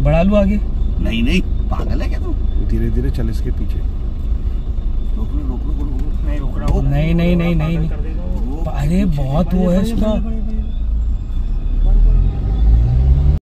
बढ़ा लूं आगे? नहीं नहीं, पागल है क्या तू? धीरे धीरे चल इसके पीछे। नहीं नहीं नहीं नहीं, अरे बहुत वो है इसका।